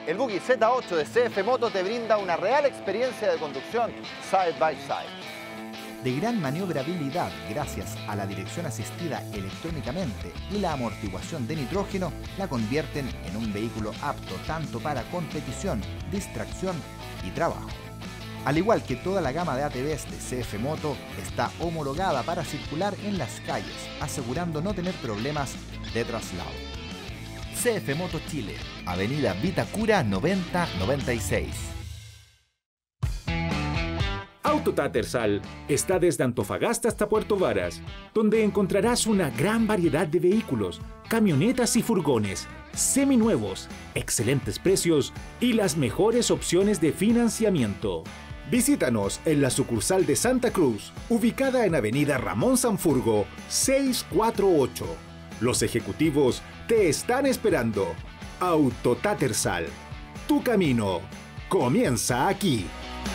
El Buggy Z8 de CF Moto te brinda una real experiencia de conducción side by side. De gran maniobrabilidad gracias a la dirección asistida electrónicamente y la amortiguación de nitrógeno, la convierten en un vehículo apto tanto para competición, distracción y trabajo. Al igual que toda la gama de ATVs de CF Moto, está homologada para circular en las calles, asegurando no tener problemas de traslado. CF Moto Chile, Avenida Vitacura 9096. Auto Tattersall está desde Antofagasta hasta Puerto Varas, donde encontrarás una gran variedad de vehículos, camionetas y furgones, seminuevos, excelentes precios y las mejores opciones de financiamiento. Visítanos en la sucursal de Santa Cruz, ubicada en Avenida Ramón Sanfurgo, 648. Los ejecutivos te están esperando. Auto Tattersall. Tu camino comienza aquí.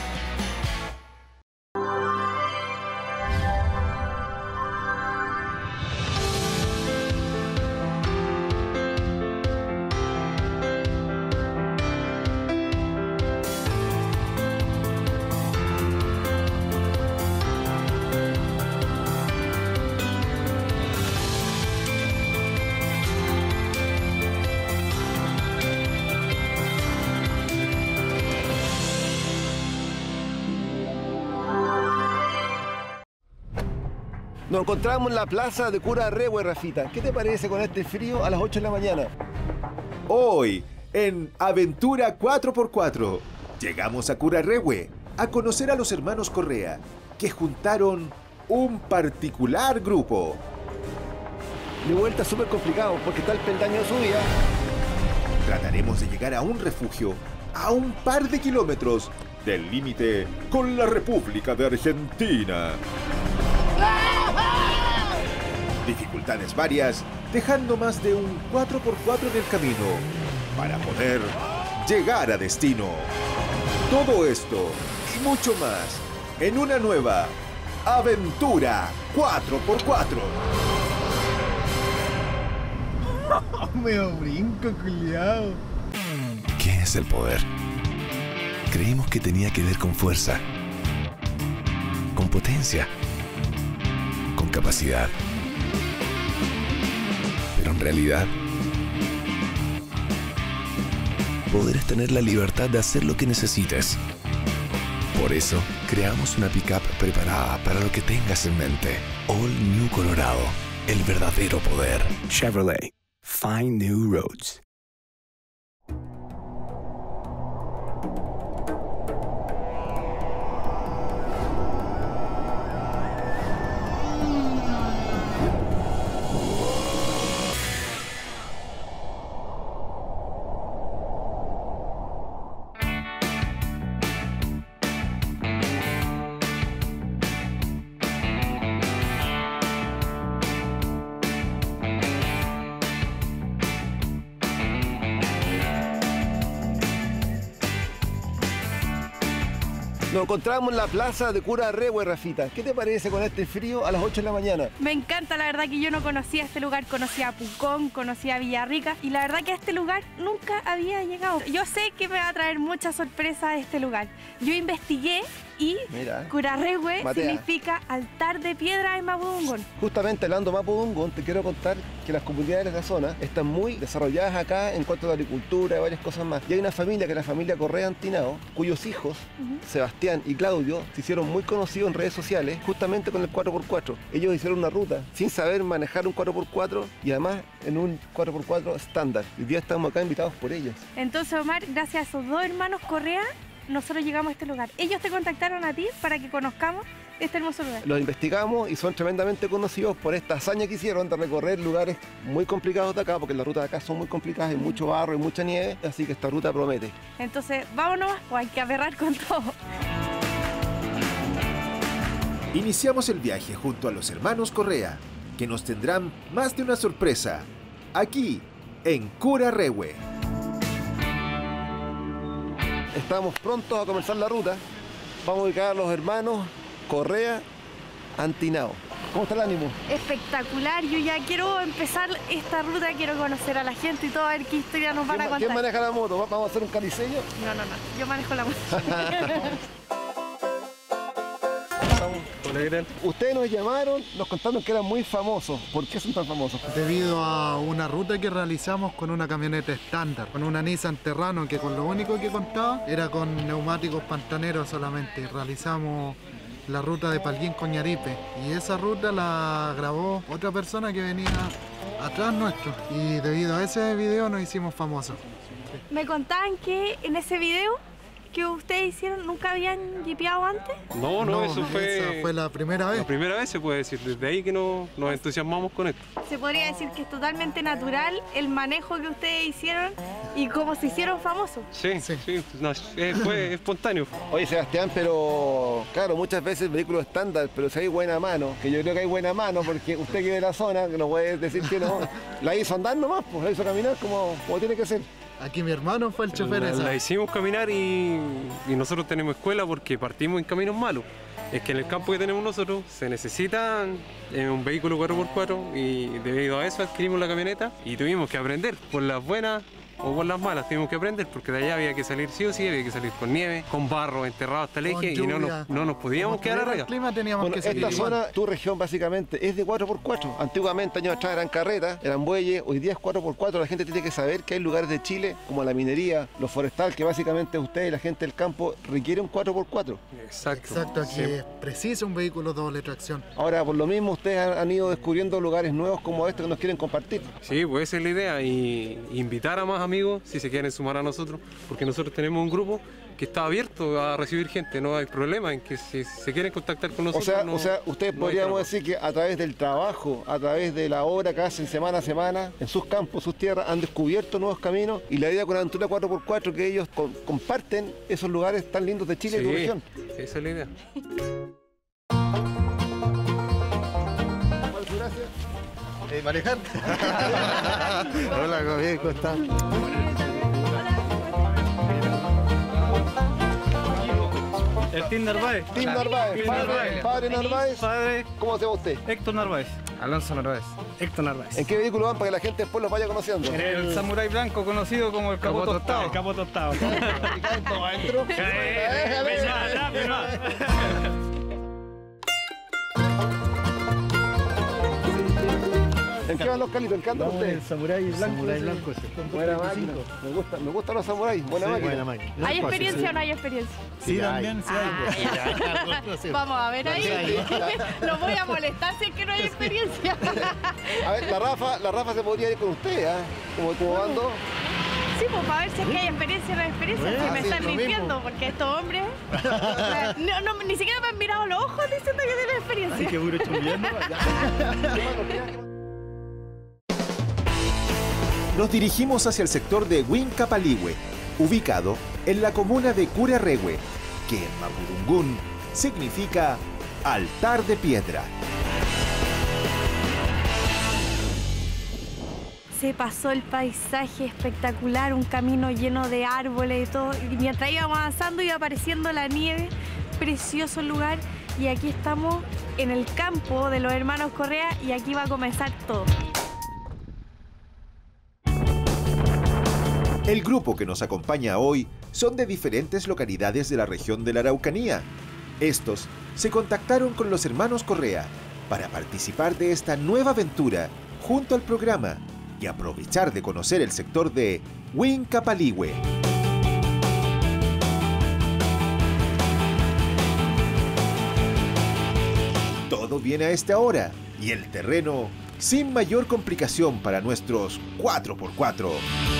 Nos encontramos en la plaza de Curarrehue, Rafita. ¿Qué te parece con este frío a las 8 de la mañana? Hoy, en Aventura 4x4, llegamos a Curarrehue a conocer a los hermanos Correa, que juntaron un particular grupo. Mi vuelta es súper complicado porque está el peldaño de subida. Trataremos de llegar a un refugio a un par de kilómetros del límite con la República de Argentina. Dificultades varias, dejando más de un 4x4 en el camino para poder llegar a destino. Todo esto y mucho más en una nueva Aventura 4x4. Me brinco, culiao. ¿Qué es el poder? Creímos que tenía que ver con fuerza, con potencia, con capacidad. Pero en realidad, poder es tener la libertad de hacer lo que necesites. Por eso, creamos una pickup preparada para lo que tengas en mente. All New Colorado, el verdadero poder. Chevrolet, find new roads. Nos encontramos en la plaza de Curarrehue, Rafita. ¿Qué te parece con este frío a las 8 de la mañana? Me encanta, la verdad que yo no conocía este lugar, conocía Pucón, conocía Villarrica y la verdad que a este lugar nunca había llegado. Yo sé que me va a traer mucha sorpresa este lugar. Yo investigué y Curarrehue significa altar de piedra en mapudungún. Justamente hablando de mapudungún, te quiero contar que las comunidades de la zona están muy desarrolladas acá en cuanto a agricultura y varias cosas más. Y hay una familia, que es la familia Correa Antinao, cuyos hijos, Sebastián y Claudio, se hicieron muy conocidos en redes sociales justamente con el 4x4. Ellos hicieron una ruta sin saber manejar un 4x4 y además en un 4x4 estándar. Hoy día estamos acá invitados por ellos. Entonces, Omar, gracias a esos dos hermanos Correa, nosotros llegamos a este lugar. Ellos te contactaron a ti para que conozcamos este hermoso lugar. Los investigamos y son tremendamente conocidos por esta hazaña que hicieron de recorrer lugares muy complicados de acá, porque las rutas de acá son muy complicadas, hay mucho barro y mucha nieve, así que esta ruta promete. Entonces, vámonos, pues hay que aferrar con todo. Iniciamos el viaje junto a los hermanos Correa, que nos tendrán más de una sorpresa, aquí en Curarrehue. Estamos prontos a comenzar la ruta. Vamos a ubicar a los hermanos Correa Antinao. ¿Cómo está el ánimo? Espectacular, yo ya quiero empezar esta ruta, quiero conocer a la gente y todo, a ver qué historia nos van a contar. ¿Quién maneja la moto? ¿Vamos a hacer un caliceño? No, yo manejo la moto. Ustedes nos llamaron, nos contaron que eran muy famosos. ¿Por qué son tan famosos? Debido a una ruta que realizamos con una camioneta estándar, con una Nissan Terrano que con lo único que contaba era con neumáticos pantaneros solamente. Realizamos la ruta de Palguín con Ñaripe y esa ruta la grabó otra persona que venía atrás nuestro y debido a ese video nos hicimos famosos. Me contaban que en ese video que ustedes hicieron, ¿nunca habían jipeado antes? No, esa fue la primera vez. La primera vez se puede decir, desde ahí que nos entusiasmamos con esto. Se podría decir que es totalmente natural el manejo que ustedes hicieron y cómo se hicieron famosos. Sí, no, fue espontáneo. Oye, Sebastián, pero claro, muchas veces el vehículo estándar, pero si hay buena mano, que yo creo que hay buena mano, porque usted que ve la zona, que no puede decir que no, la hizo andar nomás, pues la hizo caminar como tiene que ser. Aquí mi hermano fue el chofer. La hicimos caminar y nosotros tenemos escuela porque partimos en caminos malos. Es que en el campo que tenemos nosotros se necesita un vehículo 4x4 y debido a eso adquirimos la camioneta y tuvimos que aprender por las buenas o por las malas. Tuvimos que aprender porque de allá había que salir sí o sí, había que salir con nieve, con barro enterrado hasta el eje y no nos podíamos quedar arriba. El clima teníamos que seguir esta zona, tu región básicamente es de 4x4. Antiguamente, años atrás eran carretas, eran bueyes, hoy día es 4x4. La gente tiene que saber que hay lugares de Chile como la minería, lo forestal, que básicamente ustedes, la gente del campo, requiere un 4x4. Exacto, aquí es preciso un vehículo doble tracción. Ahora, por lo mismo, ustedes han ido descubriendo lugares nuevos como este que nos quieren compartir. Sí, pues esa es la idea, y invitar a más amigos si se quieren sumar a nosotros, porque nosotros tenemos un grupo que está abierto a recibir gente, no hay problema en que si se quieren contactar con nosotros. O sea, ustedes podríamos decir que a través del trabajo, a través de la obra que hacen semana a semana, en sus campos, sus tierras, han descubierto nuevos caminos y la idea con Aventura 4x4 que ellos comparten esos lugares tan lindos de Chile y tu región. Esa es la idea. Gracias. ¿Manejar? Hola, ¿cómo estás? El Team Narváez. Team Narváez. Padre Narváez. Padre. ¿Cómo se llama usted? Héctor Narváez. Alonso Narváez. Héctor Narváez. ¿En qué vehículo van para que la gente después los vaya conociendo? En el Samurai Blanco, conocido como el Capó Tostado. El Capó Tostado. ¿Adentro? ¿En qué van los calitos? ¿En qué andan ustedes? El Samurai Blanco. Samurai Blanco ese. Buena máquina. Me gustan los samuráis. Buena máquina. ¿Hay experiencia o no hay experiencia? Sí, también sí hay. Vamos a ver ahí. Los voy a molestar si es que no hay experiencia. A ver, la Rafa se podría ir con usted, ¿eh? Como ando. Sí, pues para ver si es que hay experiencia o no hay experiencia. Si me están mintiendo, porque estos hombres ni siquiera me han mirado los ojos diciendo que tienen experiencia. Ay, qué puro chumbiando. Nos dirigimos hacia el sector de Huincapaligüe, ubicado en la comuna de Curarrehue, que en mapudungún significa altar de piedra. Se pasó el paisaje espectacular, un camino lleno de árboles y todo. Y mientras íbamos avanzando iba apareciendo la nieve, precioso lugar. Y aquí estamos en el campo de los hermanos Correa y aquí va a comenzar todo. El grupo que nos acompaña hoy son de diferentes localidades de la región de la Araucanía. Estos se contactaron con los hermanos Correa para participar de esta nueva aventura junto al programa y aprovechar de conocer el sector de Huincapaligüe. Todo viene a esta hora y el terreno sin mayor complicación para nuestros 4x4.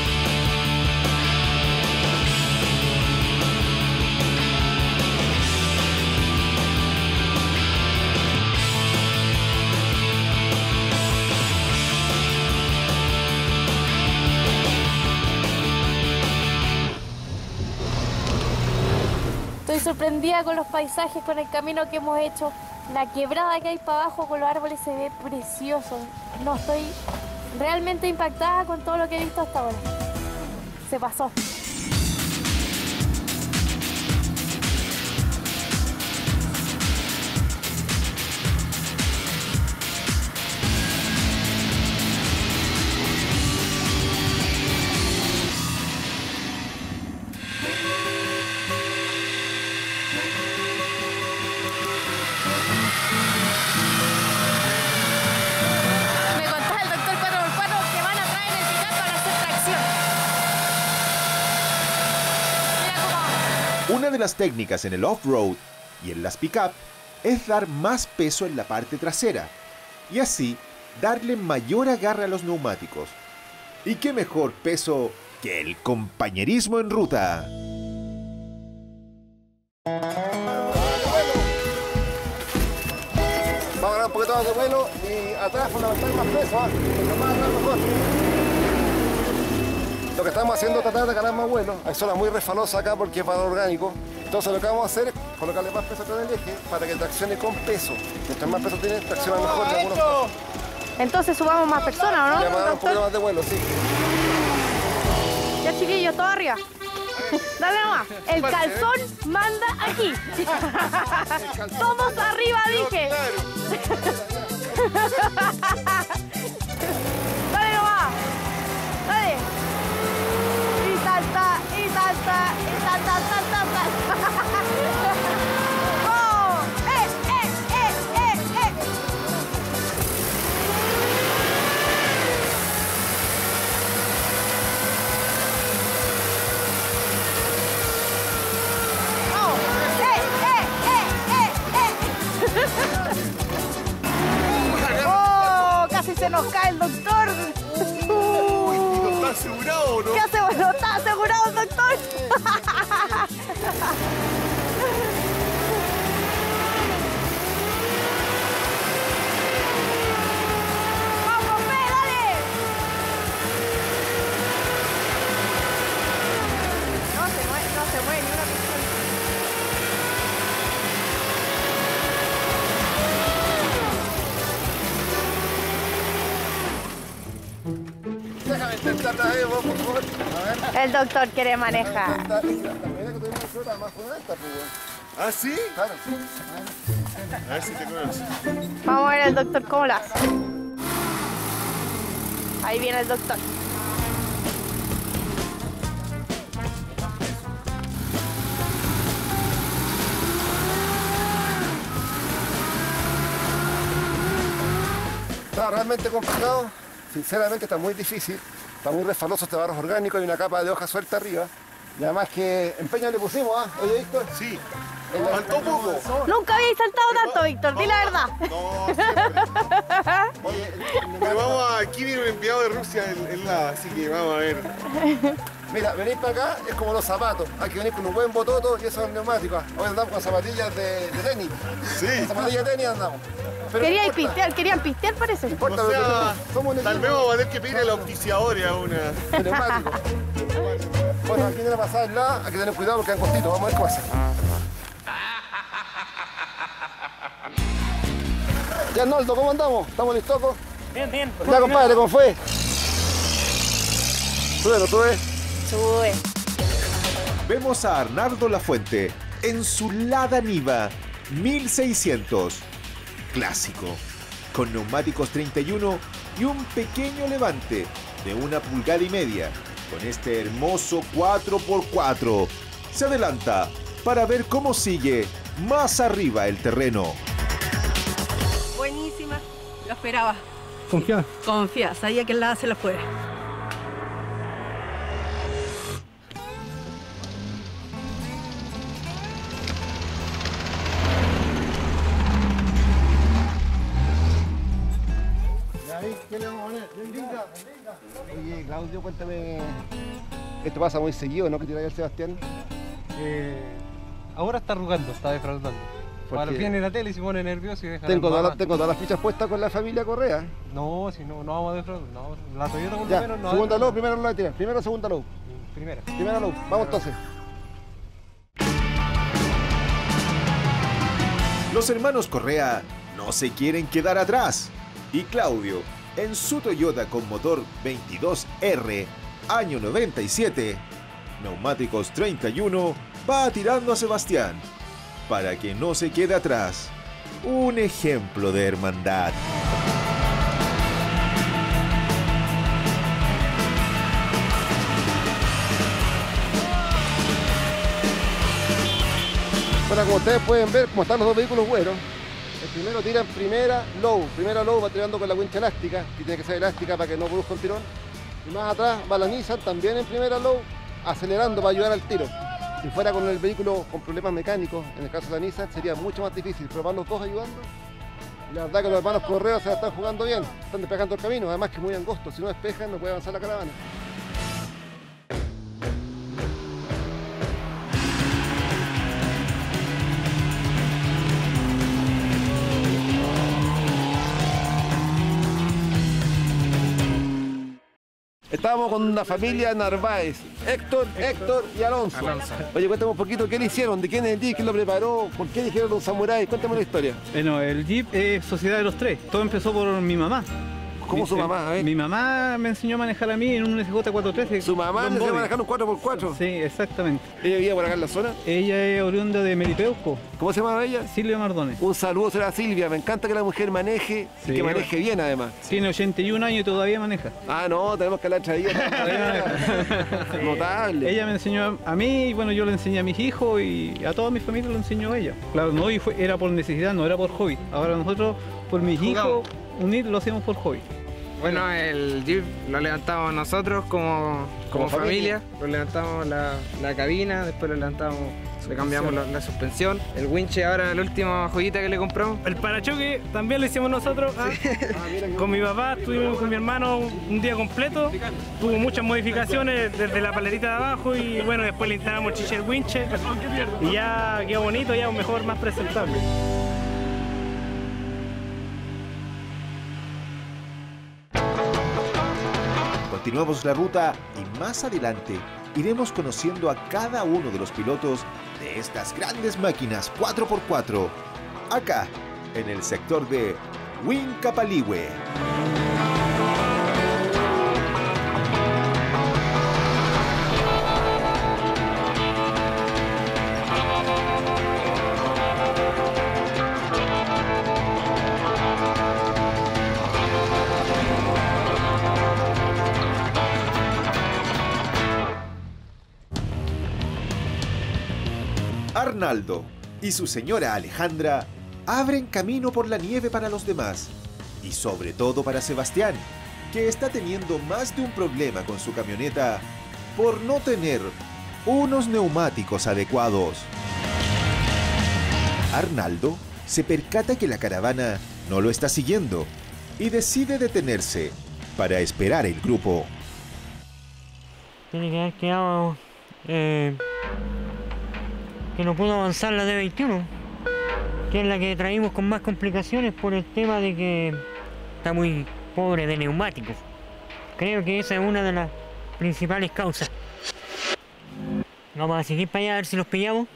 Estoy sorprendida con los paisajes, con el camino que hemos hecho. La quebrada que hay para abajo con los árboles se ve precioso. No, estoy realmente impactada con todo lo que he visto hasta ahora. Se pasó. Una de las técnicas en el off-road y en las pick-up es dar más peso en la parte trasera y así darle mayor agarre a los neumáticos. ¿Y qué mejor peso que el compañerismo en ruta? Vamos a ganar un poquito más de vuelo y atrás fundamental más peso, lo más atrás mejor. Lo que estamos haciendo es tratar de ganar más vuelo. Hay zonas muy resbalosas acá porque es para orgánico. Entonces lo que vamos a hacer es colocarle más peso atrás del eje para que traccione con peso. Mientras más peso tiene, tracciona mejor en algunos casos. Entonces subamos más personas, ¿o no? Le vamos a dar un poquito más de vuelo, sí. Ya, chiquillos, todo arriba. Dale nomás. El calzón manda aquí. Todos arriba, dije. Dale nomás. Dale. Y salta, y salta, y salta, salta, salta. ¡Oh! ¡Oh! Casi se nos cae el doctor. ¿No está asegurado o no? ¿Qué hacemos? ¿No está asegurado el doctor? ¡Vamos, dale! No se mueve ni una persona. Déjame intentar otra vez, vos, por favor. A ver. El doctor quiere manejar. La medida que tuvimos nosotros era más fundamental, pues, weón. ¿Ah, sí? Claro. A ver si te conoces. Vamos a ver el doctor cómo lo hace. Ahí viene el doctor. Está realmente complicado. Sinceramente está muy difícil. Está muy resbaloso este barro orgánico y una capa de hoja suelta arriba. Y además que empeño le pusimos, ¿ah? Oye, Víctor. Sí. Faltó poco. Nunca habéis saltado tanto, Víctor, di la verdad. No, siempre. Oye, pero vamos, aquí viene un enviado de Rusia en la, así que vamos a ver. Mira, venir para acá es como los zapatos. Hay que venir con un buen bototo y eso es neumático. Hoy andamos con zapatillas de tenis. Sí. Con zapatillas de tenis andamos. Pero Querían pistear, parece. No importa, O sea, somos un tal vez vamos a tener que pedir a la auspiciadora a una. neumático. Bueno, aquí viene la pasada del lado, hay que tener cuidado porque hay cortito. Vamos a ver qué pasa. Ya, Arnoldo, ¿cómo andamos? ¿Estamos listos? Bien, bien. Ya, compadre, ¿cómo fue? Sube. Vemos a Arnaldo Lafuente en su Lada Niva 1600. Clásico, con neumáticos 31 y un pequeño levante de 1,5 pulgadas con este hermoso 4x4. Se adelanta para ver cómo sigue más arriba el terreno. Buenísima, lo esperaba. Confía. Sabía que la se la puede. ¿Qué le vamos a poner? Oye, Claudio, cuéntame. Esto pasa muy seguido, ¿no? Que tira el Sebastián. Ahora está arrugando, está defraudando. Cuando viene la tele y se pone nervioso y deja tengo todas las fichas puestas con la familia Correa. No, si no vamos a defraudar. No, la Toyota por lo Ya, menos no. segunda low, primero la tiran. Primero o segunda low. Primera low. Vamos entonces. Los hermanos Correa no se quieren quedar atrás. Y Claudio, en su Toyota con motor 22R, año 97, neumáticos 31, va tirando a Sebastián para que no se quede atrás. Un ejemplo de hermandad. Bueno, como ustedes pueden ver, como están los dos vehículos buenos, el primero tira en primera low va tirando con la wincha elástica, que tiene que ser elástica para que no produzca un tirón. Y más atrás va la Nissan también en primera low, acelerando para ayudar al tiro. Si fuera con el vehículo con problemas mecánicos, en el caso de la Nissan, sería mucho más difícil, pero van los dos ayudando. La verdad que los hermanos Correa se la están jugando bien, están despejando el camino, además que es muy angosto, si no despejan no puede avanzar la caravana. Estábamos con una familia Narváez, Héctor y Alonso. Oye, cuéntame un poquito qué le hicieron, de quién es el Jeep, quién lo preparó, por qué dijeron un samurái, cuéntame la historia. Bueno, el Jeep es sociedad de los tres, todo empezó por mi mamá. ¿Cómo su mamá? Mi mamá me enseñó a manejar a mí en un SJ 413. ¿Su mamá le enseñó a manejar un 4x4? Sí, exactamente. ¿Ella vivía por acá en la zona? Ella es oriunda de Melipeuco. ¿Cómo se llamaba ella? Silvia Mardones. Un saludo a Silvia, me encanta que la mujer maneje y que maneje bien además. Tiene 81 años y todavía maneja. Ah, no, tenemos que la traída. Notable. Ella me enseñó a mí y bueno, yo le enseñé a mis hijos y a toda mi familia lo enseñó ella. Claro, no, y era por necesidad, no era por hobby. Ahora nosotros, por mis hijos, lo hacemos por hobby. Bueno, el Jeep lo levantamos nosotros como familia, lo levantamos la cabina, después lo levantamos, le cambiamos la suspensión, el winche ahora la última joyita que le compramos. El parachoque también lo hicimos nosotros, con mi papá, estuvimos con mi hermano un día completo, tuvo muchas modificaciones desde la palerita de abajo y bueno, después le instalamos el chiche del winche y ya quedó bonito, ya mejor, más presentable. Continuamos la ruta y más adelante iremos conociendo a cada uno de los pilotos de estas grandes máquinas 4x4, acá en el sector de Huincapaliehue. Arnaldo y su señora Alejandra abren camino por la nieve para los demás y sobre todo para Sebastián, que está teniendo más de un problema con su camioneta por no tener unos neumáticos adecuados. Arnaldo se percata que la caravana no lo está siguiendo y decide detenerse para esperar el grupo. Tiene que haber quedado que no pudo avanzar la D21, que es la que traímos con más complicaciones por el tema de que está muy pobre de neumáticos. Creo que esa es una de las principales causas. Vamos a seguir para allá a ver si los pillamos.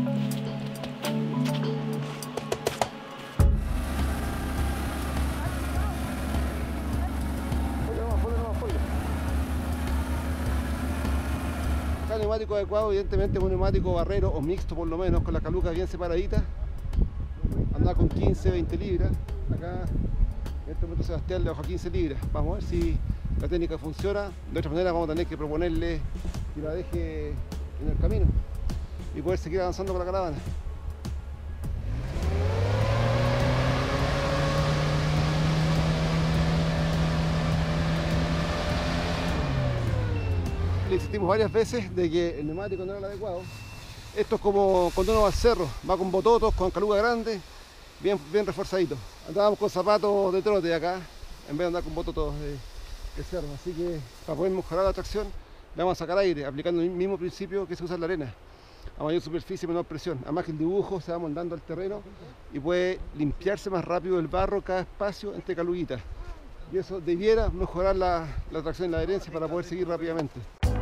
El neumático adecuado, evidentemente un neumático barrero o mixto por lo menos, con las calucas bien separaditas. Anda con 15, 20 libras. Acá en este momento Sebastián le bajó 15 libras. Vamos a ver si la técnica funciona. De otra manera vamos a tener que proponerle que la deje en el camino y poder seguir avanzando con la caravana. Le insistimos varias veces de que el neumático no era el adecuado. Esto es como cuando uno va al cerro, va con bototos, con caluga grande, bien reforzaditos. Andábamos con zapatos de trote acá, en vez de andar con bototos de cerro. Así que para poder mejorar la tracción, le vamos a sacar aire, aplicando el mismo principio que se usa en la arena. A mayor superficie, menor presión. Además que el dibujo se va moldando al terreno y puede limpiarse más rápido el barro, cada espacio entre caluguitas. Y eso debiera mejorar la tracción y la adherencia para poder seguir rápidamente.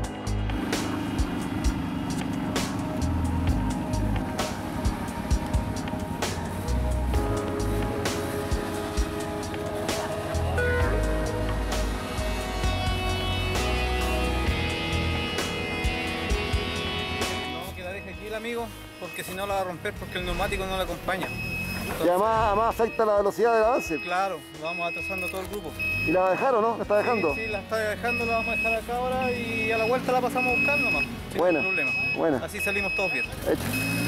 Amigo, porque si no la va a romper porque el neumático no la acompaña. Entonces, y además afecta la velocidad del avance. Claro, lo vamos atrasando todo el grupo. ¿Y la va a dejar o no? ¿La está dejando? Sí, la está dejando, la vamos a dejar acá ahora y a la vuelta la pasamos a buscar nomás. Sin problema. Buena. Así salimos todos bien. Hecho.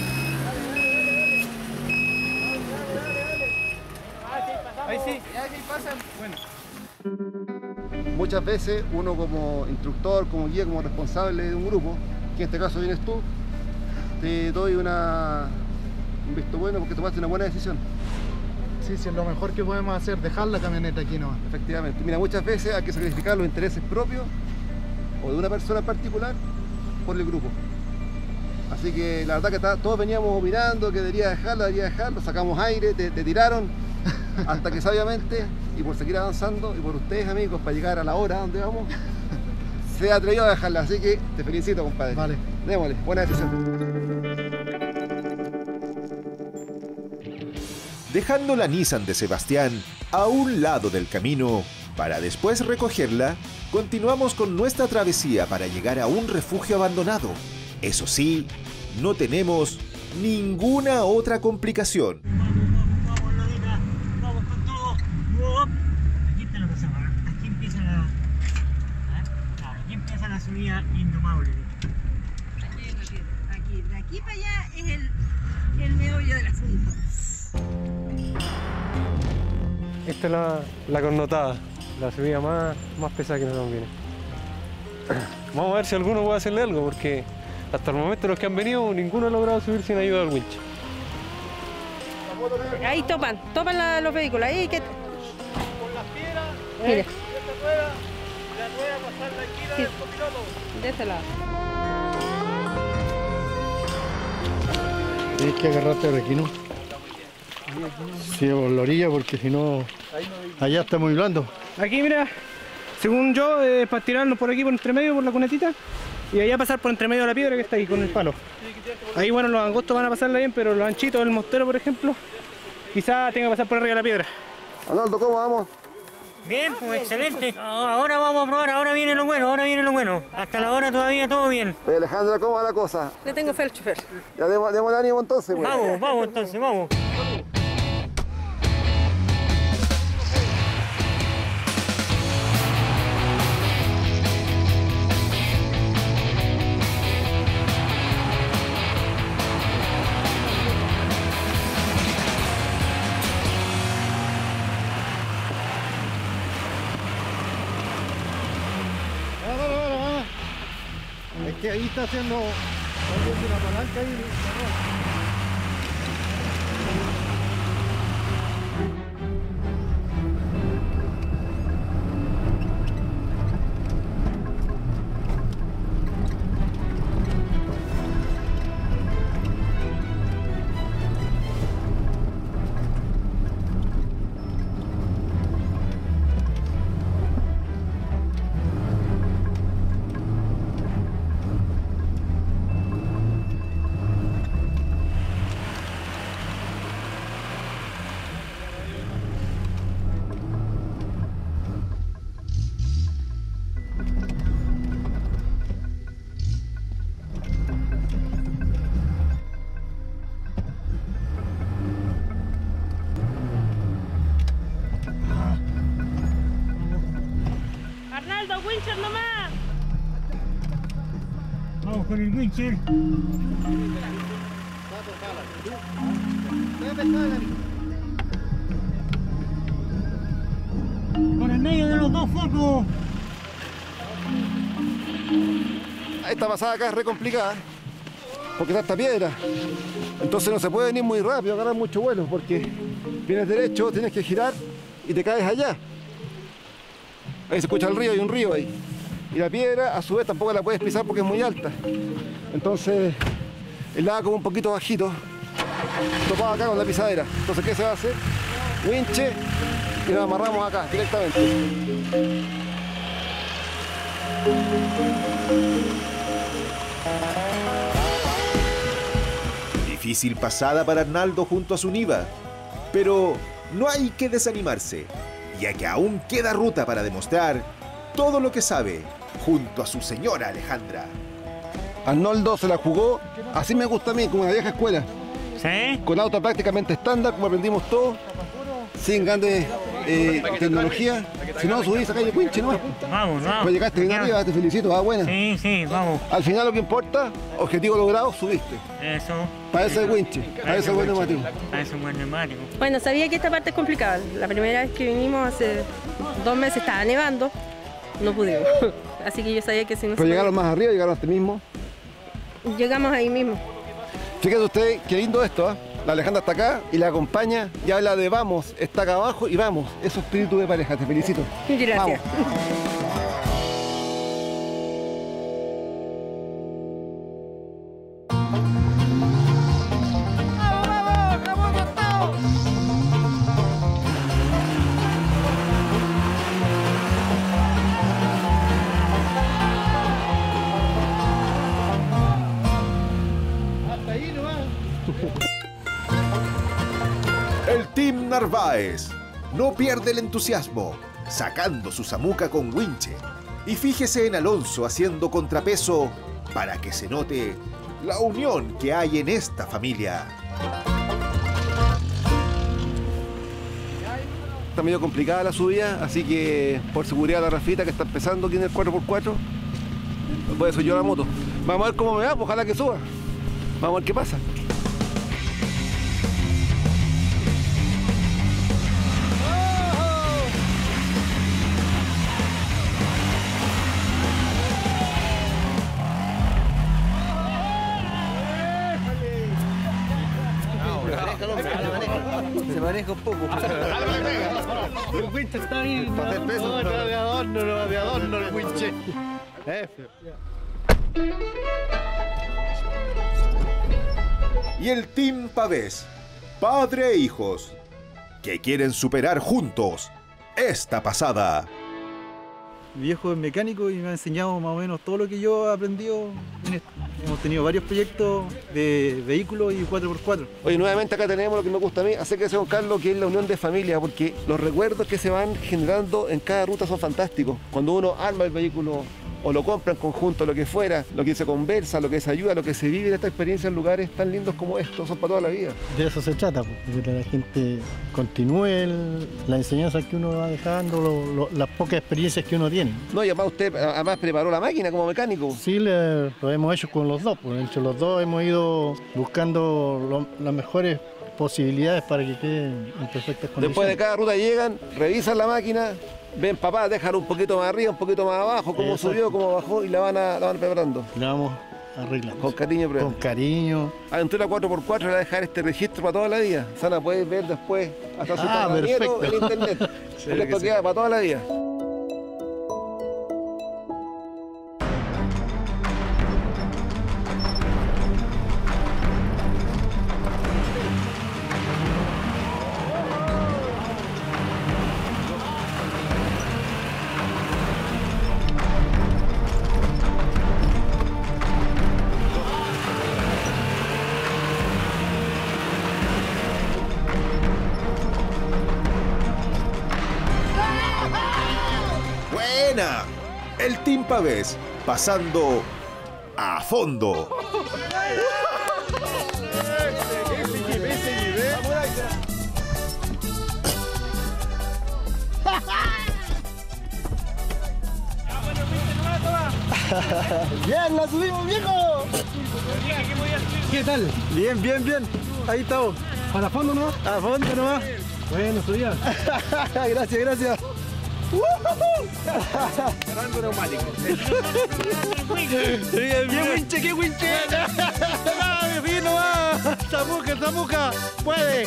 Ahí sí, ahí pasan. Bueno. Muchas veces uno como instructor, como guía, como responsable de un grupo, que en este caso vienes tú, te doy un visto bueno porque tomaste una buena decisión. Sí, sí, es lo mejor que podemos hacer, dejar la camioneta aquí nomás. Efectivamente. Mira, muchas veces hay que sacrificar los intereses propios o de una persona en particular por el grupo. Así que la verdad que todos veníamos opinando que debería dejarlo, sacamos aire, te tiraron, hasta que sabiamente, y por seguir avanzando, y por ustedes amigos, para llegar a la hora donde vamos, se atrevió a dejarla. Así que te felicito, compadre. Vale. Démosle, buena decisión. Dejando la Nissan de Sebastián a un lado del camino para después recogerla, continuamos con nuestra travesía para llegar a un refugio abandonado. Eso sí, no tenemos ninguna otra complicación. Vamos, Lorena, vamos con todo. Aquí está la cosa, aquí empieza la... Claro, aquí empieza la subida indomable. Aquí, de aquí para allá es el meollo del asunto. Esta es la connotada, la subida más pesada que nos conviene. Vamos a ver si alguno puede hacerle algo, porque hasta el momento los que han venido, ninguno ha logrado subir sin ayuda del winch. Ahí topan los vehículos, ahí que... Con las piedras, Mire. esta rueda, la rueda pasar la esquina del copiloto. De este lado. Tienes que agarrarte el requino. Sí, por la orilla, porque si no, allá está muy blando. Aquí, mira, según yo, para tirarnos por aquí, por entre medio, por la cunetita, y allá pasar por entre medio de la piedra que está ahí con el palo. Ahí, bueno, los angostos van a pasarla bien, pero los anchitos del mostero, por ejemplo, quizá tenga que pasar por arriba de la piedra. Arnaldo, ¿cómo vamos? Bien, pues excelente. Ahora vamos a probar, ahora viene lo bueno, Hasta la hora todavía todo bien. Oye, Alejandra, ¿cómo va la cosa? Le tengo fe al chofer. Ya demos el ánimo entonces, güey. Vamos entonces, vamos. Es que ahí está haciendo una palanca ahí. Arnaldo, wincher nomás. Vamos con el wincher. Por el medio de los dos focos. Esta pasada acá es re complicada, porque está esta piedra. Entonces no se puede venir muy rápido, agarrar mucho vuelo, porque vienes derecho, tienes que girar y te caes allá. Ahí se escucha el río, hay un río ahí. Y la piedra, a su vez, tampoco la puedes pisar porque es muy alta. Entonces, el lado como un poquito bajito, topado acá con la pisadera. Entonces, ¿qué se va a hacer? Winche y nos amarramos acá directamente. Difícil pasada para Arnaldo junto a su Niva, pero no hay que desanimarse, ya que aún queda ruta para demostrar todo lo que sabe junto a su señora Alejandra. Arnoldo se la jugó, así me gusta a mí, como en la vieja escuela. ¿Sí? Con auto prácticamente estándar, como aprendimos todos, sin grandes tecnología. Si no, subís acá y el winche nomás. Vamos. Pues llegaste bien arriba, te felicito, va buena. Sí, vamos. Al final lo que importa, objetivo logrado, subiste. Eso. Para eso el winche, para eso el buen neumático. Para eso es buen neumático. Bueno, sabía que esta parte es complicada. La primera vez que vinimos hace 2 meses estaba nevando, no pudimos. Así que yo sabía que si no... Pero llegaron más arriba, llegaron hasta mismo. Llegamos ahí mismo. Fíjate usted, qué lindo esto, ¿eh? La Alejandra está acá y la acompaña y habla de vamos, está acá abajo y vamos. Eso es espíritu de pareja, te felicito. Gracias. Vamos. El Team Narváez no pierde el entusiasmo, sacando su zamuca con winche. Y fíjese en Alonso haciendo contrapeso para que se note la unión que hay en esta familia. Está medio complicada la subida, así que por seguridad la Rafita que está empezando aquí en el 4x4, por eso yo la moto. Vamos a ver cómo me va, pues ojalá que suba. Vamos a ver qué pasa. Se maneja un poco. El winche está ahí. Para hacer peso. No, de adorno el winche. Y el Team Pavés, padre e hijos, que quieren superar juntos esta pasada. Mi viejo es mecánico y me ha enseñado más o menos todo lo que yo he aprendido en esto. Hemos tenido varios proyectos de vehículos y 4x4. Oye, nuevamente acá tenemos lo que me gusta a mí, hacer crecer con Carlos, que es la unión de familia, porque los recuerdos que se van generando en cada ruta son fantásticos. Cuando uno arma el vehículo o lo compra en conjunto, lo que fuera, lo que se conversa, lo que se ayuda, lo que se vive en esta experiencia en lugares tan lindos como estos, son para toda la vida. De eso se trata, de que la gente continúe la enseñanza que uno va dejando, las pocas experiencias que uno tiene. No, y además usted preparó la máquina como mecánico. Sí, lo hemos hecho con los dos, pues entre los dos hemos ido buscando las mejores posibilidades para que queden en perfectas condiciones. Después de cada ruta llegan, revisan la máquina, ven papá, dejan un poquito más arriba, un poquito más abajo, cómo subió, cómo bajó y la van preparando. La vamos arreglando. Con cariño, pero. Con cariño. Aventura 4x4 le va a dejar este registro para toda la vida. Se van a poder ver después hasta su tataranieto en internet. Porque esto queda para toda la vida. El Team Pavés pasando a fondo. ¡Bien, la subimos, viejo! ¿Qué tal? Bien, bien, bien. Ahí estamos. ¿Para fondo nomás? A fondo nomás. Bueno, subía. Gracias, gracias. Rango neumático. ¡Qué winche, qué winche! ¡Ah, mi fino, va! ¡Zamuca! ¡Puede!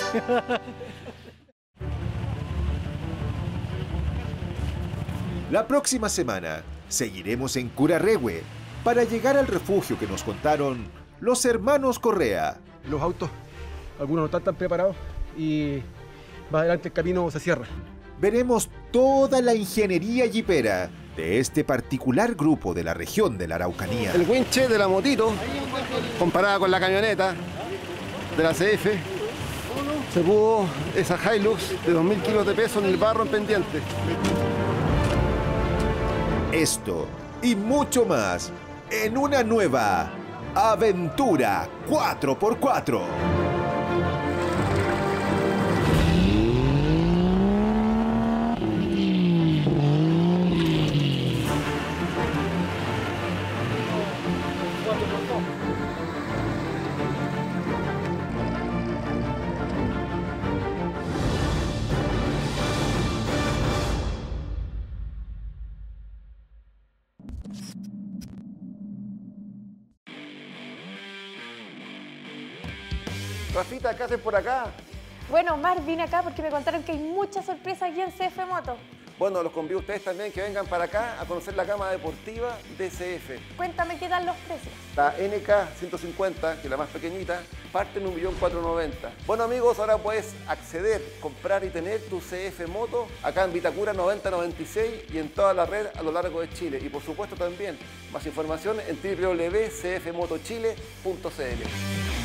La próxima semana seguiremos en Curarrehue para llegar al refugio que nos contaron los hermanos Correa. Los autos, algunos no están tan preparados y más adelante el camino se cierra. Veremos toda la ingeniería jipera de este particular grupo de la región de la Araucanía. El winche de la motito, comparada con la camioneta de la CF, se pudo esa Hilux de 2000 kilos de peso en el barro en pendiente. Esto y mucho más en una nueva Aventura 4x4. Rafita, ¿qué haces por acá? Bueno, Omar, vine acá porque me contaron que hay muchas sorpresas aquí en CF Moto. Bueno, los convido a ustedes también que vengan para acá a conocer la gama deportiva de CF. Cuéntame qué tal los precios. La NK 150, que es la más pequeñita, parte en 1.490.000. Bueno amigos, ahora puedes acceder, comprar y tener tu CF Moto acá en Vitacura 9096 y en toda la red a lo largo de Chile. Y por supuesto también más información en www.cfmotochile.cl.